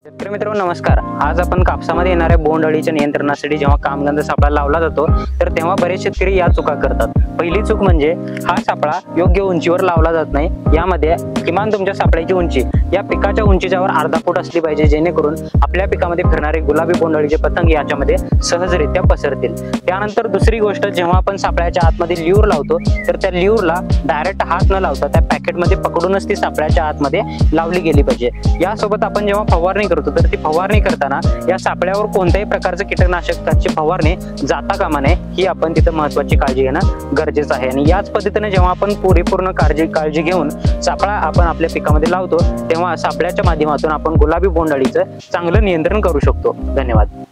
शेतकरी मित्रांनो नमस्कार। आज आपण कापसामध्ये येणाऱ्या बोंडअळीच्या नियंत्रणासाठी जेव्हा कामगंध सापळा लावला जातो तर तेव्हा बरेच शेतकरी या चुका करतात। पहिली चूक म्हणजे हा सापळा योग्य उंचीवर लावला जात नाही। यामध्ये किमान तुमच्या सापळ्याची उंची या पिकाच्या उंचीच्यावर अर्धा फूट असली पाहिजे, जेणेकरून आपल्या पिकामध्ये फिरणारे गुलाबी बोंडअळीचे पतंग याच्यामध्ये सहजरित्या पसरतील। त्यानंतर दुसरी गोष्ट, जेव्हा आपण सापळ्याच्या आतमध्ये ल्यूर लावतो तर त्या ल्यूरला डायरेक्ट हात न लावता त्या पॅकेटमध्ये पकडूनच ती सापळ्याच्या आतमध्ये लावली गेली पाहिजे। यासोबत आपण जेव्हा फवारणी करतो तर ती फवारणी करताना या सापळ्यावर कोणत्याही प्रकारचं कीटकनाशकाची फवारणी जाता कामा नये, ही आपण तिथे महत्त्वाची काळजी घेणं गरजेचं आहे। आणि याच पद्धतीने जेव्हा आपण पूर्ण काळजी घेऊन सापळा आपण आपल्या पिकामध्ये लावतो तेव्हा सापळ्याच्या माध्यमातून आपण गुलाबी बोंडअळीचं चांगलं नियंत्रण करू शकतो। धन्यवाद।